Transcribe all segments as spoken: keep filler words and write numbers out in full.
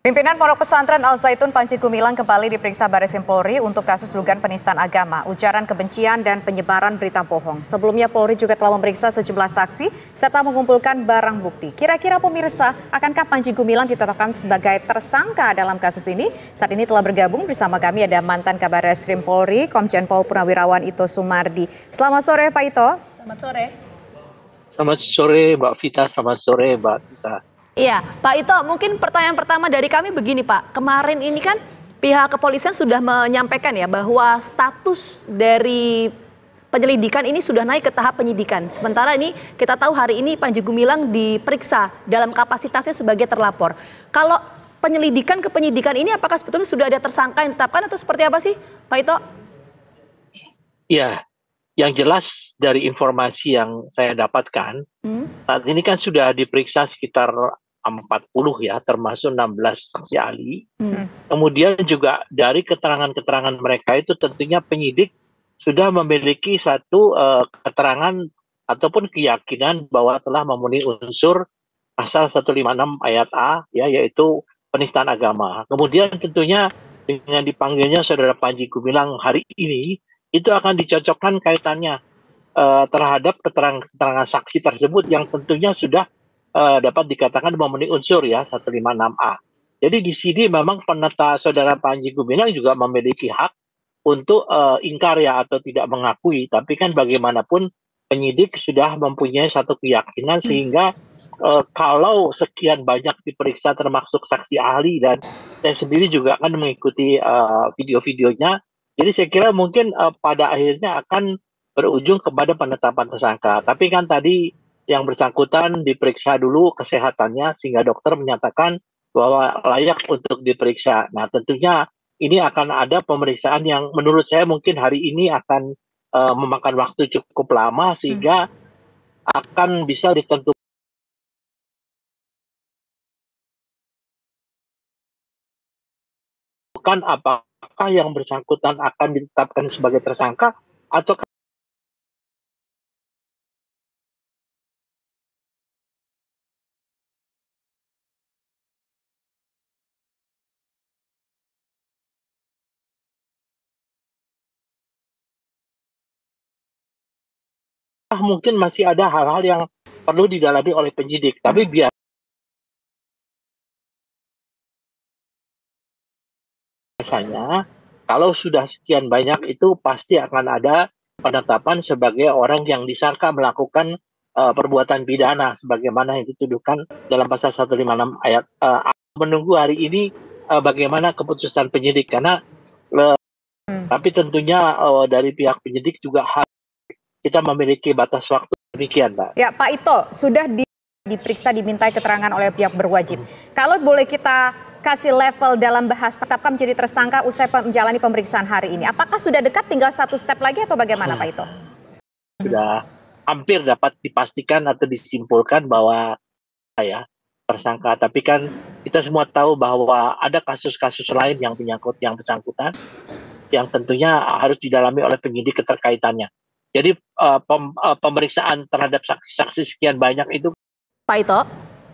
Pimpinan Pondok Pesantren Al Zaitun Panji Gumilang kembali diperiksa Baris Krim Polri untuk kasus dugaan penistaan agama, ujaran kebencian dan penyebaran berita bohong. Sebelumnya Polri juga telah memeriksa sejumlah saksi serta mengumpulkan barang bukti. Kira-kira pemirsa, akankah Panji Gumilang ditetapkan sebagai tersangka dalam kasus ini? Saat ini telah bergabung bersama kami ada mantan Kabaris Krim Polri, Komjen Pol Purnawirawan Ito Sumardi. Selamat sore Pak Ito. Selamat sore. Selamat sore Mbak Vita, selamat sore Mbak Tisa. Iya, Pak Ito, mungkin pertanyaan pertama dari kami begini Pak. Kemarin ini kan pihak kepolisian sudah menyampaikan ya bahwa status dari penyelidikan ini sudah naik ke tahap penyidikan. Sementara ini kita tahu hari ini Panji Gumilang diperiksa dalam kapasitasnya sebagai terlapor. Kalau penyelidikan ke penyidikan ini apakah sebetulnya sudah ada tersangka yang ditetapkan atau seperti apa sih Pak Ito? Ya, yang jelas dari informasi yang saya dapatkan, hmm. saat ini kan sudah diperiksa sekitar empat puluh ya, termasuk enam belas saksi ahli. Hmm. Kemudian juga dari keterangan-keterangan mereka itu tentunya penyidik sudah memiliki satu uh, keterangan ataupun keyakinan bahwa telah memenuhi unsur pasal seratus lima puluh enam ayat A, ya, yaitu penistaan agama. Kemudian tentunya dengan dipanggilnya Saudara Panji Gumilang hari ini, itu akan dicocokkan kaitannya uh, terhadap keterangan-keterangan saksi tersebut yang tentunya sudah uh, dapat dikatakan memenuhi unsur ya seratus lima puluh enam A. Jadi di sini memang peneta Saudara Panji Gumilang juga memiliki hak untuk uh, ingkar ya atau tidak mengakui. Tapi kan bagaimanapun penyidik sudah mempunyai satu keyakinan sehingga uh, kalau sekian banyak diperiksa termasuk saksi ahli dan saya sendiri juga akan mengikuti uh, video-videonya. Jadi saya kira mungkin uh, pada akhirnya akan berujung kepada penetapan tersangka. Tapi kan tadi yang bersangkutan diperiksa dulu kesehatannya sehingga dokter menyatakan bahwa layak untuk diperiksa. Nah tentunya ini akan ada pemeriksaan yang menurut saya mungkin hari ini akan uh, memakan waktu cukup lama sehingga hmm. akan bisa ditentukan apakah yang bersangkutan akan ditetapkan sebagai tersangka atau mungkin masih ada hal-hal yang perlu didalami oleh penyidik. Tapi biar biasanya kalau sudah sekian banyak itu pasti akan ada penetapan sebagai orang yang disangka melakukan uh, perbuatan pidana sebagaimana yang dituduhkan dalam pasal seratus lima puluh enam ayat uh, menunggu hari ini uh, bagaimana keputusan penyidik karena uh, hmm. tapi tentunya uh, dari pihak penyidik juga harus kita memiliki batas waktu demikian, Pak. Ya, Pak Ito sudah di, diperiksa dimintai keterangan oleh pihak berwajib. Kalau boleh kita kasih level dalam bahas tetapkan menjadi tersangka usai menjalani pemeriksaan hari ini. Apakah sudah dekat tinggal satu step lagi atau bagaimana Pak Ito? Sudah hampir dapat dipastikan atau disimpulkan bahwa ya tersangka. Tapi kan kita semua tahu bahwa ada kasus-kasus lain yang menyangkut yang bersangkutan yang tentunya harus didalami oleh penyidik keterkaitannya. Jadi uh, pem, uh, pemeriksaan terhadap saksi-saksi sekian banyak itu. Pak Ito.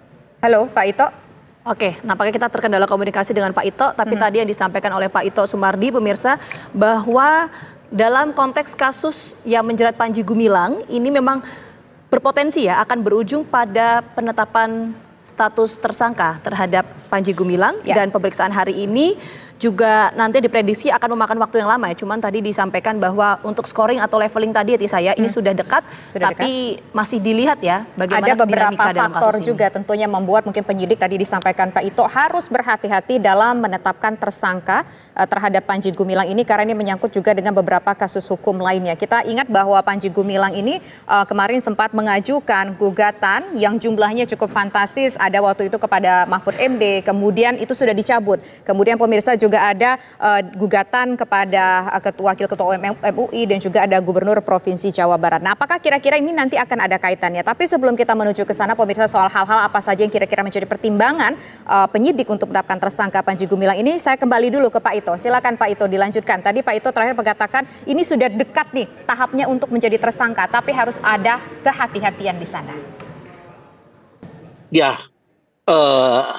Halo Pak Ito. Oke, nampaknya kita terkendala komunikasi dengan Pak Ito, tapi hmm. tadi yang disampaikan oleh Pak Ito Sumardi, pemirsa, bahwa dalam konteks kasus yang menjerat Panji Gumilang, ini memang berpotensi ya akan berujung pada penetapan status tersangka terhadap Panji Gumilang ya. Dan pemeriksaan hari ini juga nanti diprediksi akan memakan waktu yang lama ya. Cuman tadi disampaikan bahwa untuk scoring atau leveling tadi ya saya hmm. ini sudah dekat, sudah tapi dekat. Masih dilihat ya bagaimana ada beberapa dalam faktor kasus juga ini. Tentunya membuat mungkin penyidik tadi disampaikan Pak Ito harus berhati-hati dalam menetapkan tersangka uh, terhadap Panji Gumilang ini karena ini menyangkut juga dengan beberapa kasus hukum lainnya. Kita ingat bahwa Panji Gumilang ini uh, kemarin sempat mengajukan gugatan yang jumlahnya cukup fantastis ada waktu itu kepada Mahfud M D, kemudian itu sudah dicabut. Kemudian pemirsa juga juga ada uh, gugatan kepada uh, ketua wakil ketua M U I dan juga ada gubernur provinsi Jawa Barat. Nah, apakah kira-kira ini nanti akan ada kaitannya? Tapi sebelum kita menuju ke sana, pemirsa, soal hal-hal apa saja yang kira-kira menjadi pertimbangan uh, penyidik untuk mendapatkan tersangka Panji Gumilang ini, saya kembali dulu ke Pak Ito. Silakan Pak Ito dilanjutkan. Tadi Pak Ito terakhir mengatakan ini sudah dekat nih tahapnya untuk menjadi tersangka, tapi harus ada kehati-hatian di sana. Ya. Uh...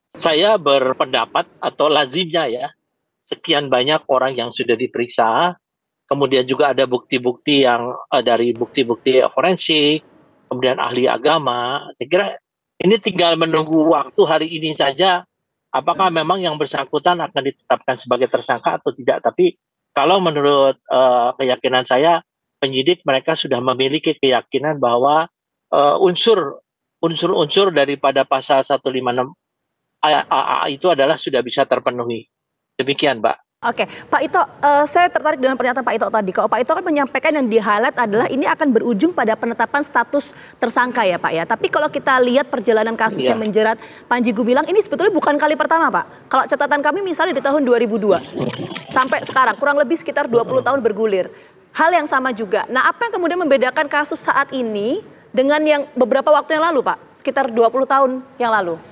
saya berpendapat atau lazimnya ya, sekian banyak orang yang sudah diperiksa, kemudian juga ada bukti-bukti yang uh, dari bukti-bukti forensik, kemudian ahli agama. Saya kira ini tinggal menunggu waktu hari ini saja, apakah memang yang bersangkutan akan ditetapkan sebagai tersangka atau tidak. Tapi kalau menurut uh, keyakinan saya, penyidik mereka sudah memiliki keyakinan bahwa uh, unsur unsur-unsur daripada pasal seratus lima puluh enam A A itu adalah sudah bisa terpenuhi. Demikian, Mbak. Oke, Pak Ito, uh, saya tertarik dengan pernyataan Pak Ito tadi. Kalau Pak Ito kan menyampaikan yang di-highlight adalah ini akan berujung pada penetapan status tersangka ya Pak ya. Tapi kalau kita lihat perjalanan kasus Iya. yang menjerat Panji Gumilang ini sebetulnya bukan kali pertama Pak. Kalau catatan kami misalnya di tahun dua ribu dua sampai sekarang kurang lebih sekitar dua puluh tahun bergulir. Hal yang sama juga. Nah, apa yang kemudian membedakan kasus saat ini dengan yang beberapa waktu yang lalu Pak? Sekitar dua puluh tahun yang lalu.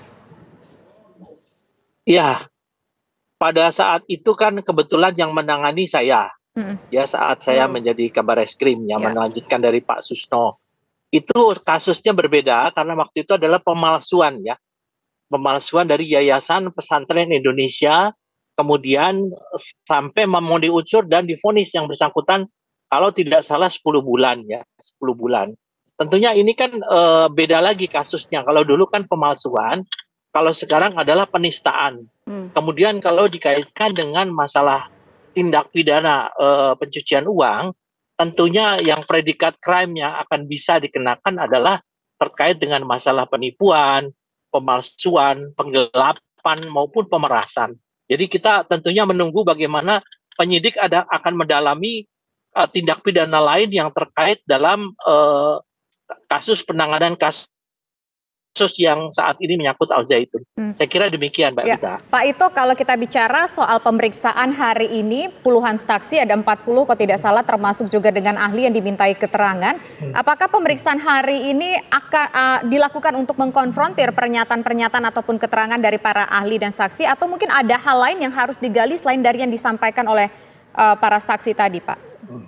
Ya, pada saat itu kan kebetulan yang menangani saya, Mm-mm. ya saat saya Hmm. menjadi Kabar Eskrim yang Ya. melanjutkan dari Pak Susno. Itu kasusnya berbeda karena waktu itu adalah pemalsuan ya, pemalsuan dari Yayasan Pesantren Indonesia, kemudian sampai memenuhi unsur dan divonis yang bersangkutan kalau tidak salah sepuluh bulan ya, sepuluh bulan. Tentunya ini kan eh, beda lagi kasusnya. Kalau dulu kan pemalsuan, kalau sekarang adalah penistaan. Hmm. Kemudian kalau dikaitkan dengan masalah tindak pidana eh, pencucian uang, tentunya yang predikat crime yang akan bisa dikenakan adalah terkait dengan masalah penipuan, pemalsuan, penggelapan maupun pemerasan. Jadi kita tentunya menunggu bagaimana penyidik ada akan mendalami uh, tindak pidana lain yang terkait dalam uh, kasus penanganan kasus yang saat ini menyangkut Al Zaitun. Hmm. Saya kira demikian, Mbak Ya, Vita. Pak Ito, kalau kita bicara soal pemeriksaan hari ini, puluhan saksi, ada empat puluh kalau tidak salah, termasuk juga dengan ahli yang dimintai keterangan. Apakah pemeriksaan hari ini akan uh, dilakukan untuk mengkonfrontir pernyataan-pernyataan ataupun keterangan dari para ahli dan saksi, atau mungkin ada hal lain yang harus digali selain dari yang disampaikan oleh uh, para saksi tadi, Pak?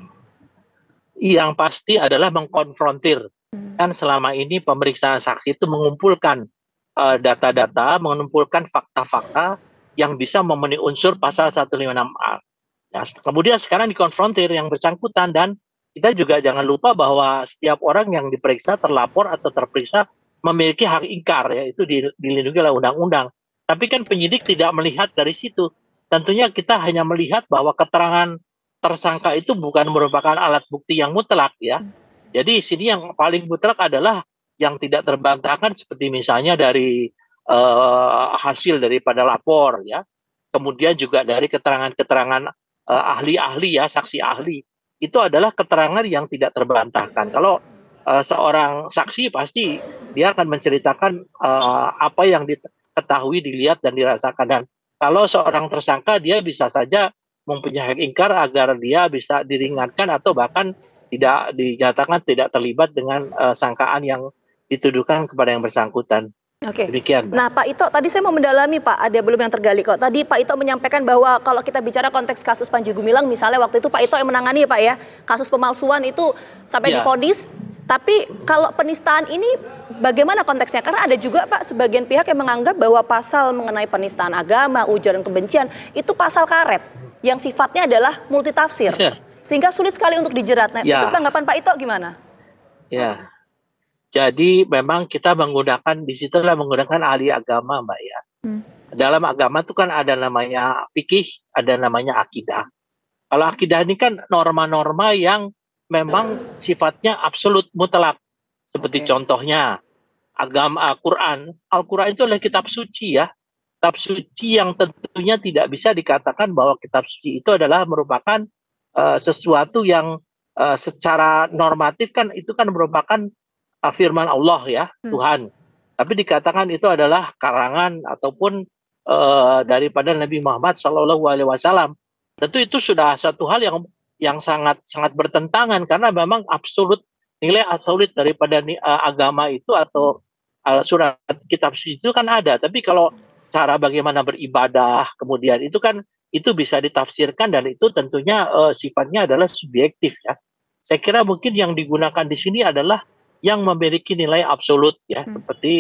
Yang pasti adalah mengkonfrontir. Kan selama ini pemeriksaan saksi itu mengumpulkan uh, data-data, mengumpulkan fakta-fakta yang bisa memenuhi unsur pasal seratus lima puluh enam A. Nah, kemudian sekarang dikonfrontir yang bersangkutan, dan kita juga jangan lupa bahwa setiap orang yang diperiksa, terlapor atau terperiksa memiliki hak ingkar, ya itu dilindungi oleh undang-undang. Tapi kan penyidik tidak melihat dari situ. Tentunya kita hanya melihat bahwa keterangan tersangka itu bukan merupakan alat bukti yang mutlak ya. Jadi sini yang paling mutlak adalah yang tidak terbantahkan seperti misalnya dari uh, hasil daripada lapor ya. Kemudian juga dari keterangan-keterangan uh, ahli-ahli ya, saksi ahli. Itu adalah keterangan yang tidak terbantahkan. Kalau uh, seorang saksi pasti dia akan menceritakan uh, apa yang diketahui, dilihat dan dirasakan. Dan kalau seorang tersangka dia bisa saja mempunyai hak ingkar agar dia bisa diringankan atau bahkan tidak dinyatakan tidak terlibat dengan uh, sangkaan yang dituduhkan kepada yang bersangkutan. Oke. Demikian. Nah, Pak Ito, tadi saya mau mendalami, Pak, ada belum yang tergali kok. Tadi Pak Ito menyampaikan bahwa kalau kita bicara konteks kasus Panji Gumilang, misalnya waktu itu Pak Ito yang menangani ya Pak ya, kasus pemalsuan itu sampai Ya. divonis. Tapi kalau penistaan ini bagaimana konteksnya? Karena ada juga Pak sebagian pihak yang menganggap bahwa pasal mengenai penistaan agama, ujaran kebencian itu pasal karet yang sifatnya adalah multitafsir. Ya. Sehingga sulit sekali untuk dijerat. Nah, Ya. itu tanggapan Pak Ito gimana? Ya. Jadi memang kita menggunakan di situ adalah menggunakan ahli agama, Mbak ya. Hmm. Dalam agama itu kan ada namanya fikih, ada namanya akidah. Kalau akidah ini kan norma-norma yang memang sifatnya absolut mutlak. Seperti Oke. contohnya agama Al-Quran. Al-Quran itu adalah kitab suci ya. Kitab suci yang tentunya tidak bisa dikatakan bahwa kitab suci itu adalah merupakan uh, sesuatu yang uh, secara normatif kan itu kan merupakan uh, firman Allah ya, Hmm. Tuhan. Tapi dikatakan itu adalah karangan ataupun uh, daripada Nabi Muhammad Shallallahu Alaihi Wasallam. Tentu itu sudah satu hal yang yang sangat sangat bertentangan karena memang absolut nilai absolut daripada uh, agama itu atau uh, surat kitab suci itu kan ada. Tapi kalau cara bagaimana beribadah kemudian itu kan itu bisa ditafsirkan dan itu tentunya uh, sifatnya adalah subjektif ya. Saya kira mungkin yang digunakan di sini adalah yang memiliki nilai absolut ya, Hmm. seperti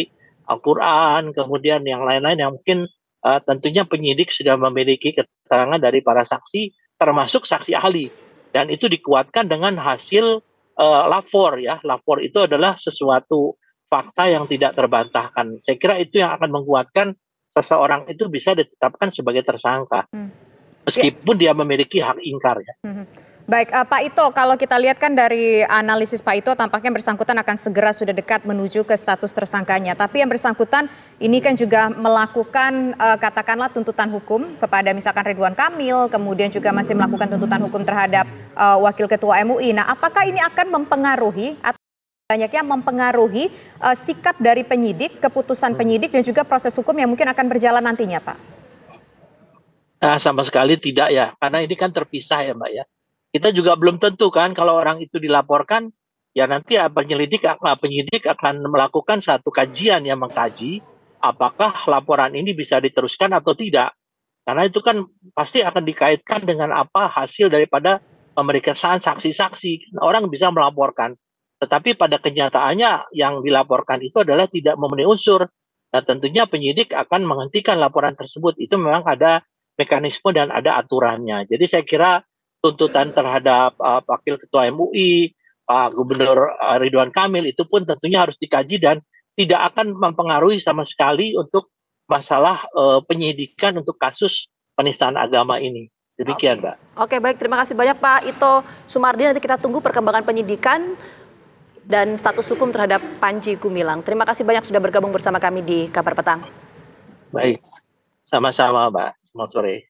Al-Quran, kemudian yang lain-lain yang mungkin uh, tentunya penyidik sudah memiliki keterangan dari para saksi, termasuk saksi ahli. Dan itu dikuatkan dengan hasil uh, lapor ya. Lapor itu adalah sesuatu fakta yang tidak terbantahkan. Saya kira itu yang akan menguatkan seseorang itu bisa ditetapkan sebagai tersangka. Hmm. Meskipun ya. dia memiliki hak ingkar ya. Hmm. Baik, uh, Pak Ito, kalau kita lihat kan dari analisis Pak Ito tampaknya bersangkutan akan segera sudah dekat menuju ke status tersangkanya. Tapi yang bersangkutan ini kan juga melakukan uh, katakanlah tuntutan hukum kepada misalkan Ridwan Kamil, kemudian juga masih melakukan tuntutan hukum terhadap uh, Wakil Ketua M U I. Nah, apakah ini akan mempengaruhi atau banyaknya mempengaruhi uh, sikap dari penyidik, keputusan penyidik dan juga proses hukum yang mungkin akan berjalan nantinya, Pak? Nah, sama sekali tidak ya, karena ini kan terpisah ya Mbak ya. Kita juga belum tentu kan kalau orang itu dilaporkan, ya nanti penyelidik, penyidik akan melakukan satu kajian yang mengkaji apakah laporan ini bisa diteruskan atau tidak. Karena itu kan pasti akan dikaitkan dengan apa hasil daripada pemeriksaan saksi-saksi. Orang bisa melaporkan, tetapi pada kenyataannya yang dilaporkan itu adalah tidak memenuhi unsur. Nah tentunya penyidik akan menghentikan laporan tersebut. Itu memang ada mekanisme dan ada aturannya. Jadi saya kira tuntutan terhadap uh, Wakil Ketua M U I, Pak Gubernur uh, Ridwan Kamil itu pun tentunya harus dikaji dan tidak akan mempengaruhi sama sekali untuk masalah uh, penyidikan untuk kasus penistaan agama ini. Demikian, Mbak. Oke, baik. Terima kasih banyak Pak Ito Sumardi. Nanti kita tunggu perkembangan penyidikan dan status hukum terhadap Panji Gumilang. Terima kasih banyak sudah bergabung bersama kami di Kabar Petang. Baik, sama-sama Mbak. Selamat sore.